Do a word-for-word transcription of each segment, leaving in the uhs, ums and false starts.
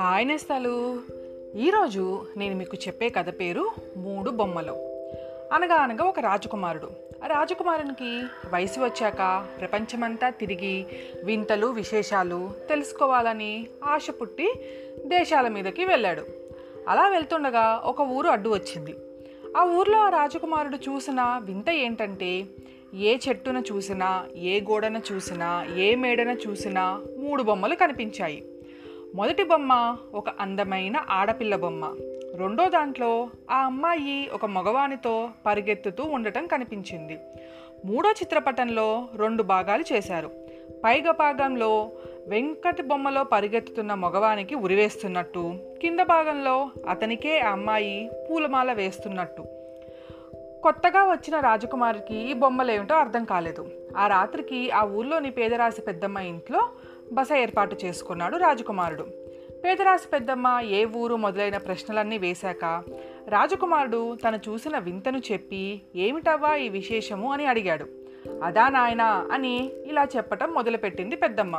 Hi నేస్తాలు. ఈరోజు నేను మీకు చెప్పే కథ పేరు మూడు బొమ్మలు. అనగా అనగా ఒక రాజకుమారుడు. ఆ రాజకుమారునికి వయసు వచ్చాక ప్రపంచమంతా తిరిగి వింతలు విశేషాలు తెలుసుకోవాలని ఆశ పుట్టి దేశాల మీదకి వెళ్ళాడు. అలా వెళ్తుండగా ఒక ఊరు అడ్డు వచ్చింది. ఆ ఊర్లో ఆ రాజకుమారుడు చూసిన వింత ఏంటంటే, ఏ చెట్టున చూసినా, ఏ గోడన చూసినా, ఏ మేడన చూసినా మూడు బొమ్మలు కనిపించాయి. మొదటి బొమ్మ ఒక అందమైన ఆడపిల్ల బొమ్మ. రెండో దాంట్లో ఆ అమ్మాయి ఒక మగవానితో పరిగెత్తుతూ ఉండటం కనిపించింది. మూడో చిత్రపటంలో రెండు భాగాలు చేశారు. పైగా భాగంలో వెంకటి బొమ్మలో పరిగెత్తుతున్న మగవానికి ఉరివేస్తున్నట్టు, కింద భాగంలో అతనికే ఆ అమ్మాయి పూలమాల వేస్తున్నట్టు. కొత్తగా వచ్చిన రాజకుమారికి ఈ బొమ్మలేమిటో అర్థం కాలేదు. ఆ రాత్రికి ఆ ఊర్లోని పేదరాశి పెద్దమ్మ ఇంట్లో బస ఏర్పాటు చేసుకున్నాడు రాజకుమారుడు. పేదరాశి పెద్దమ్మ ఏ ఊరు మొదలైన ప్రశ్నలన్నీ వేశాక రాజకుమారుడు తను చూసిన వింతను చెప్పి, ఏమిటవ్వా ఈ విశేషము అని అడిగాడు. అదా నాయనా అని ఇలా చెప్పటం మొదలుపెట్టింది పెద్దమ్మ.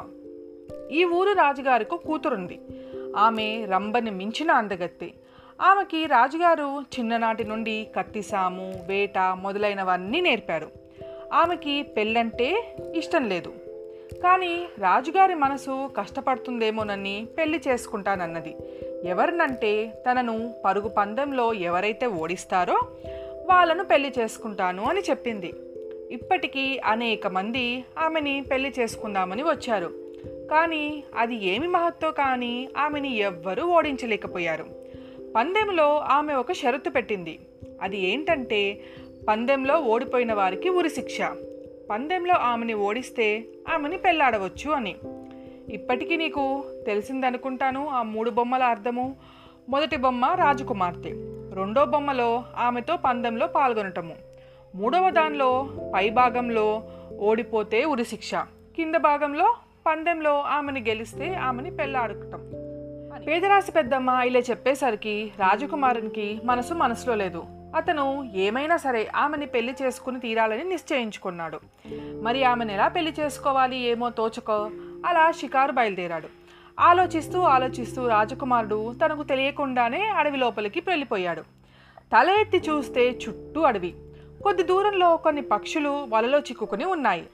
ఈ ఊరు రాజుగారికి కూతురుంది. ఆమె రంభని మించిన అందగత్తె. ఆమెకి రాజుగారు చిన్ననాటి నుండి కత్తిసాము, వేట మొదలైనవన్నీ నేర్పారు. ఆమెకి పెళ్ళంటే ఇష్టం లేదు. కానీ రాజుగారి మనసు కష్టపడుతుందేమోనని పెళ్లి చేసుకుంటానన్నది. ఎవరినంటే తనను పరుగు పందెంలో ఎవరైతే ఓడిస్తారో వాళ్ళను పెళ్లి చేసుకుంటాను అని చెప్పింది. ఇప్పటికీ అనేక మంది ఆమెని పెళ్లి చేసుకుందామని వచ్చారు. కానీ అది ఏమి మహత్తో కానీ ఆమెని ఎవ్వరూ ఓడించలేకపోయారు. పందెంలో ఆమె ఒక షరతు పెట్టింది. అది ఏంటంటే, పందెంలో ఓడిపోయిన వారికి ఉరిశిక్ష. పందెంలో ఆమెని ఓడిస్తే ఆమెని పెళ్లాడవచ్చు అని. ఇప్పటికీ నీకు తెలిసిందనుకుంటాను ఆ మూడు బొమ్మల అర్థము. మొదటి బొమ్మ రాజకుమార్తె, రెండో బొమ్మలో ఆమెతో పందెంలో పాల్గొనటము, మూడవ దానిలో పై భాగంలో ఓడిపోతే ఉరిశిక్ష, కింద భాగంలో పందెంలో ఆమెని గెలిస్తే ఆమెని పెళ్లాడటం. పేదరాశి పెద్దమ్మ ఇలా చెప్పేసరికి రాజకుమారునికి మనసు మనసులో లేదు. అతను ఏమైనా సరే ఆమెని పెళ్లి చేసుకుని తీరాలని నిశ్చయించుకున్నాడు. మరి ఆమెను ఎలా పెళ్లి చేసుకోవాలి ఏమో తోచకో అలా షికారు బయలుదేరాడు. ఆలోచిస్తూ ఆలోచిస్తూ రాజకుమారుడు తనకు తెలియకుండానే అడవి లోపలికి వెళ్ళిపోయాడు. తల ఎత్తి చూస్తే చుట్టూ అడవి. కొద్ది దూరంలో కొన్ని పక్షులు వలలో చిక్కుకుని ఉన్నాయి.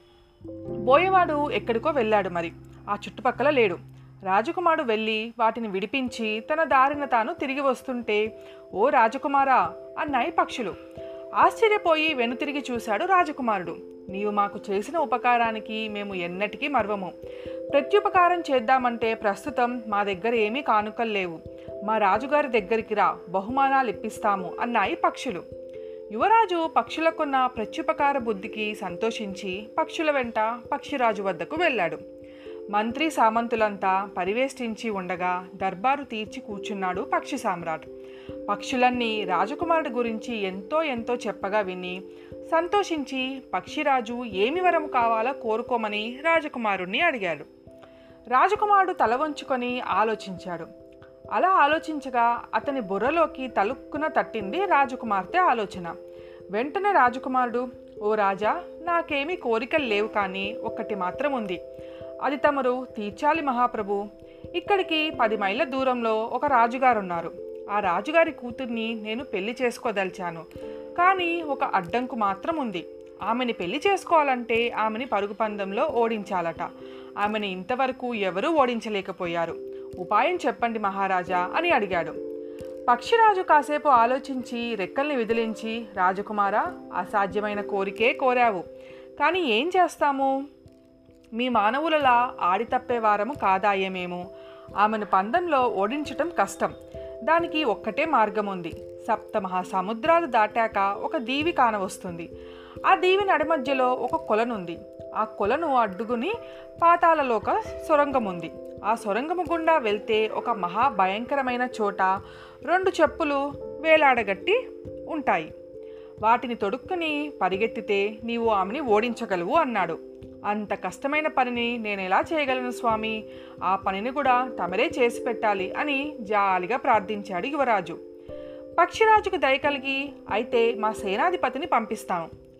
బోయేవాడు ఎక్కడికో వెళ్ళాడు. మరి ఆ చుట్టుపక్కల లేడు. రాజకుమారుడు వెళ్ళి వాటిని విడిపించి తన దారిన తాను తిరిగి వస్తుంటే, ఓ రాజకుమారా అన్నాయి పక్షులు. ఆశ్చర్యపోయి వెనుతిరిగి చూశాడు రాజకుమారుడు. నీవు మాకు చేసిన ఉపకారానికి మేము ఎన్నటికీ మర్వము. ప్రత్యుపకారం చేద్దామంటే ప్రస్తుతం మా దగ్గర ఏమీ కానుకలు లేవు. మా రాజుగారి దగ్గరికి రా, బహుమానాలు ఇప్పిస్తాము అన్నాయి పక్షులు. యువరాజు పక్షులకున్న ప్రత్యుపకార బుద్ధికి సంతోషించి పక్షుల వెంట పక్షిరాజు వద్దకు వెళ్ళాడు. మంత్రి సామంతులంతా పరివేష్టించి ఉండగా దర్బారు తీర్చి కూర్చున్నాడు పక్షి సామ్రాట్. పక్షులన్నీ రాజకుమారుడి గురించి ఎంతో ఎంతో చెప్పగా విని సంతోషించి పక్షిరాజు ఏమి వరం కావాలో కోరుకోమని రాజకుమారుణ్ణి అడిగాడు. రాజకుమారుడు తల వంచుకొని ఆలోచించాడు. అలా ఆలోచించగా అతని బుర్రలోకి తలుక్కున తట్టింది రాజకుమార్తె ఆలోచన. వెంటనే రాజకుమారుడు, ఓ రాజా, నాకేమీ కోరికలు లేవు, కానీ ఒక్కటి మాత్రం ఉంది. అది తమరు తీర్చాలి మహాప్రభు. ఇక్కడికి పది మైళ్ళ దూరంలో ఒక రాజుగారున్నారు. ఆ రాజుగారి కూతుర్ని నేను పెళ్లి చేసుకోదలిచాను. కానీ ఒక అడ్డంకు మాత్రం ఉంది. ఆమెని పెళ్లి చేసుకోవాలంటే ఆమెని పరుగు పందెంలో ఓడించాలట. ఆమెను ఇంతవరకు ఎవరూ ఓడించలేకపోయారు. ఉపాయం చెప్పండి మహారాజా అని అడిగాడు. పక్షిరాజు కాసేపు ఆలోచించి రెక్కల్ని విదిలించి, రాజకుమారా, అసాధ్యమైన కోరికే కోరావు. కానీ ఏం చేస్తాము? మీ మానవులలా ఆడి తప్పే వారము కాదాయేమేమో. ఆమెను పందెంలో ఓడించటం కష్టం. దానికి ఒక్కటే మార్గం ఉంది. సప్త మహాసముద్రాలు దాటాక ఒక దీవి కానవస్తుంది. ఆ దీవి నడిమధ్యలో ఒక కొలనుంది. ఆ కొలను అడ్డుగుని పాతాళలోక సొరంగం ఉంది. ఆ సొరంగము గుండా వెళ్తే ఒక మహాభయంకరమైన చోట రెండు చెప్పులు వేలాడగట్టి ఉంటాయి. వాటిని తొడుక్కుని పరిగెత్తితే నీవు ఆమెని ఓడించగలవు అన్నాడు. అంత కష్టమైన పనిని నేను ఎలా చేయగలను స్వామి? ఆ పనిని కూడా తమరే చేసి పెట్టాలి అని జాలిగా ప్రార్థించాడు యువరాజు. పక్షిరాజుకు దయ కలిగి, అయితే మా సేనాధిపతిని పంపిస్తాను.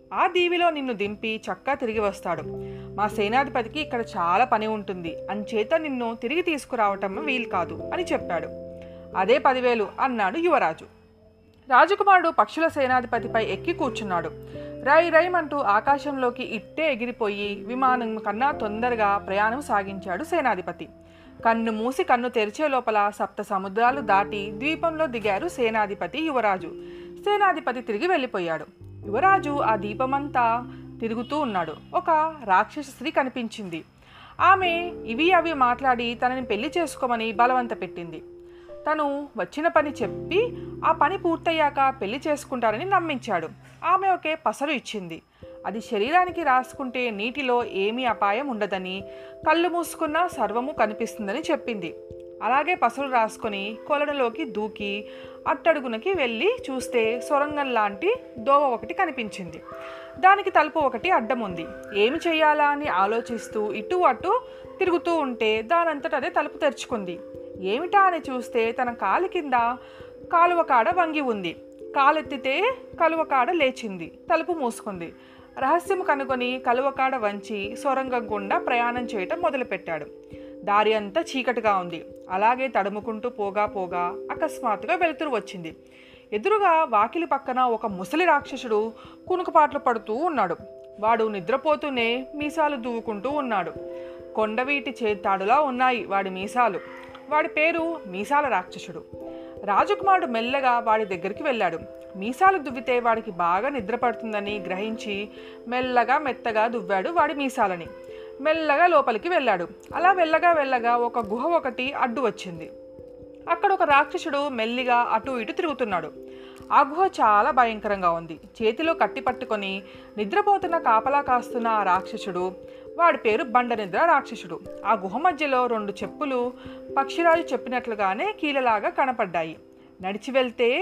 ఆ దీవిలో నిన్ను దింపి చక్కా తిరిగి వస్తాడు. మా సేనాధిపతికి ఇక్కడ చాలా పని ఉంటుంది, అంచేత నిన్ను తిరిగి తీసుకురావటం వీలు కాదు అని చెప్పాడు. అదే పదివేలు అన్నాడు యువరాజు. రాజకుమారుడు పక్షుల సేనాధిపతిపై ఎక్కి కూర్చున్నాడు. రై రైమంటూ ఆకాశంలోకి ఇట్టే ఎగిరిపోయి విమానం కన్నా తొందరగా ప్రయాణం సాగించాడు సేనాధిపతి. కన్ను మూసి కన్ను తెరిచే లోపల సప్త సముద్రాలు దాటి ద్వీపంలో దిగారు సేనాధిపతి, యువరాజు. సేనాధిపతి తిరిగి వెళ్ళిపోయాడు. యువరాజు ఆ దీపమంతా తిరుగుతూ ఉన్నాడు. ఒక రాక్షస స్త్రీ కనిపించింది. ఆమె ఇవి అవి మాట్లాడి తనని పెళ్లి చేసుకోమని బలవంత పెట్టింది. తను వచ్చిన పని చెప్పి ఆ పని పూర్తయ్యాక పెళ్లి చేసుకుంటారని నమ్మించాడు. ఆమె ఒకే పసరు ఇచ్చింది. అది శరీరానికి రాసుకుంటే నీటిలో ఏమీ అపాయం ఉండదని, కళ్ళు మూసుకున్నా సర్వము కనిపిస్తుందని చెప్పింది. అలాగే పసరు రాసుకొని కొలనులోకి దూకి అట్టడుగునకి వెళ్ళి చూస్తే సొరంగం లాంటి దోవ ఒకటి కనిపించింది. దానికి తలుపు ఒకటి అడ్డం ఉంది. ఏమి చెయ్యాలా అని ఆలోచిస్తూ ఇటు అటు తిరుగుతూ ఉంటే దానంతట అదే తలుపు తెరుచుకుంది. ఏమిటా అని చూస్తే తన కాలి కింద కాలువ కాడ వంగి ఉంది. కాలెత్తితే కలువ కాడ లేచింది. తలుపు మూసుకుంది. రహస్యం కనుగొని కలువకాడ వంచి సొరంగం గుండా ప్రయాణం చేయటం మొదలుపెట్టాడు. దారి అంతా చీకటిగా ఉంది. అలాగే తడుముకుంటూ పోగా పోగా అకస్మాత్తుగా వెలుతురు వచ్చింది. ఎదురుగా వాకిలి పక్కన ఒక ముసలి రాక్షసుడు కునుకుపాట్లు పడుతూ ఉన్నాడు. వాడు నిద్రపోతూనే మీసాలు దువ్వుకుంటూ ఉన్నాడు. కొండవీటి చేతాడులా ఉన్నాయి వాడి మీసాలు. వాడి పేరు మీసాల రాక్షసుడు. రాజకుమారుడు మెల్లగా వాడి దగ్గరికి వెళ్ళాడు. మీసాలు దువ్వితే వాడికి బాగా నిద్ర పడుతుందని గ్రహించి మెల్లగా మెత్తగా దువ్వాడు వాడి మీసాలని. మెల్లగా లోపలికి వెళ్ళాడు. అలా వెళ్ళగా వెళ్ళగా ఒక గుహ ఒకటి అడ్డు వచ్చింది. అక్కడ ఒక రాక్షసుడు మెల్లిగా అటు ఇటు తిరుగుతున్నాడు. ఆ గుహ చాలా భయంకరంగా ఉంది. చేతిలో కట్టి పట్టుకొని నిద్రపోతున్న కాపలా కాస్తున్న ఆ రాక్షసుడు, వాడి పేరు బండనిద్ర రాక్షసుడు. ఆ గుహ మధ్యలో రెండు చెప్పులు పక్షిరాజు చెప్పినట్లుగానే కీలలాగా కనపడ్డాయి. నడిచి వెళ్తే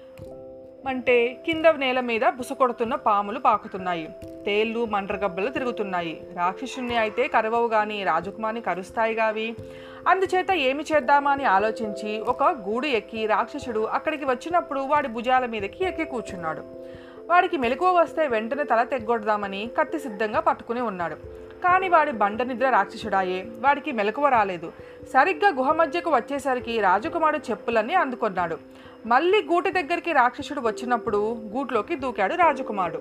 అంటే కింద నేల మీద బుసకొడుతున్న పాములు పాకుతున్నాయి. తేళ్ళు మండ్రగబ్బలు తిరుగుతున్నాయి. రాక్షసుని అయితే కరవవు గాని రాజకుమారిని కరుస్తాయి గావి. అందుచేత ఏమి చేద్దామా అని ఆలోచించి ఒక గూడు ఎక్కి రాక్షసుడు అక్కడికి వచ్చినప్పుడు వాడి భుజాల మీదకి ఎక్కి కూర్చున్నాడు. వాడికి మెలకువ వస్తే వెంటనే తల తెగ్గొడదామని కత్తి సిద్ధంగా పట్టుకుని ఉన్నాడు. కానీ వాడి బండ నిద్ర రాక్షసుడాయే. వాడికి మెలకువ రాలేదు. సరిగ్గా గుహ మధ్యకు వచ్చేసరికి రాజకుమారుడు చెప్పులన్నీ అందుకున్నాడు. మళ్ళీ గూటి దగ్గరికి రాక్షసుడు వచ్చినప్పుడు గూట్లోకి దూకాడు రాజకుమారుడు.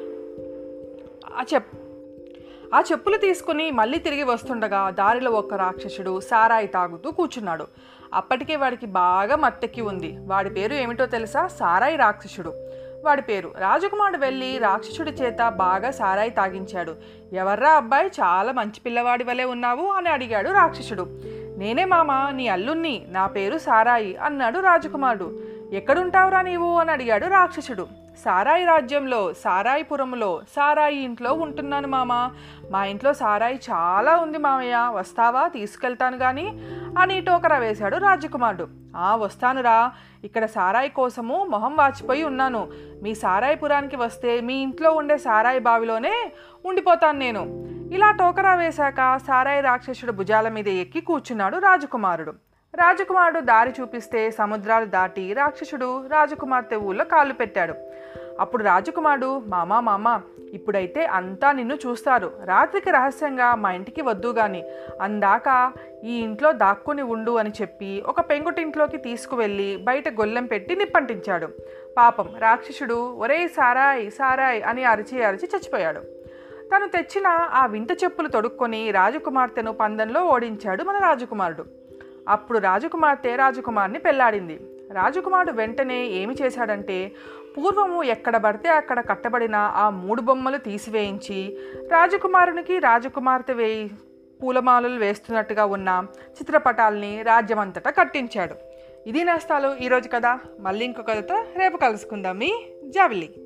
ఆ చెప్ ఆ చెప్పులు తీసుకుని మళ్ళీ తిరిగి వస్తుండగా దారిలో ఒక రాక్షసుడు సారాయి తాగుతూ కూర్చున్నాడు. అప్పటికే వాడికి బాగా మత్తెక్కి ఉంది. వాడి పేరు ఏమిటో తెలుసా? సారాయి రాక్షసుడు వాడి పేరు. రాజకుమారుడు వెళ్ళి రాక్షసుడి చేత బాగా సారాయి తాగించాడు. ఎవర్రా అబ్బాయి, చాలా మంచి పిల్లవాడి వలె ఉన్నావు అని అడిగాడు రాక్షసుడు. నేనే మామ, నీ అల్లుణ్ణి, నా పేరు సారాయి అన్నాడు రాజకుమారుడు. ఎక్కడుంటావురా నీవు అని అడిగాడు రాక్షసుడు. సారాయి రాజ్యంలో, సారాయిపురంలో సారాయి ఇంట్లో ఉంటున్నాను మామ. మా ఇంట్లో సారాయి చాలా ఉంది మామయ్య, వస్తావా? తీసుకెళ్తాను గాని అని టోకరా వేశాడు రాజకుమారుడు. ఆ వస్తానురా, ఇక్కడ సారాయి కోసము మొహం వాచిపోయి ఉన్నాను. మీ సారాయిపురానికి వస్తే మీ ఇంట్లో ఉండే సారాయి బావిలోనే ఉండిపోతాను నేను. ఇలా టోకరా వేశాక సారాయి రాక్షసుడు భుజాల మీద ఎక్కి కూర్చున్నాడు రాజకుమారుడు. రాజకుమారుడు దారి చూపిస్తే సముద్రాలు దాటి రాక్షసుడు రాజకుమార్తె ఊళ్ళో కాళ్ళు పెట్టాడు. అప్పుడు రాజకుమారుడు, మామా మామా ఇప్పుడైతే అంతా నిన్ను చూస్తారు. రాత్రికి రహస్యంగా మా ఇంటికి వద్దు గాని, అందాక ఈ ఇంట్లో దాక్కుని ఉండు అని చెప్పి ఒక పెంకుటింట్లోకి తీసుకువెళ్ళి బయట గొల్లెం పెట్టి నిప్పంటించాడు. పాపం రాక్షసుడు ఒరే సారాయ్ సారాయ్ అని అరిచి అరిచి చచ్చిపోయాడు. తను తెచ్చిన ఆ వింత చెప్పులు తొడుక్కొని రాజకుమార్తెను పందెంలో ఓడించాడు మన రాజకుమారుడు. అప్పుడు రాజకుమార్తె రాజకుమార్ని పెళ్లాడింది. రాజకుమారుడు వెంటనే ఏమి చేశాడంటే, పూర్వము ఎక్కడ పడితే అక్కడ కట్టబడిన ఆ మూడు బొమ్మలు తీసివేయించి రాజకుమారునికి రాజకుమార్తె వేయి పూలమాలలు వేస్తున్నట్టుగా ఉన్న చిత్రపటాల్ని రాజ్యమంతటా కట్టించాడు. ఇది నేస్తాలు ఈరోజు కథ. మళ్ళీ ఇంకో కథతో రేపు కలుసుకుందాం. మీ జాబిల్లి.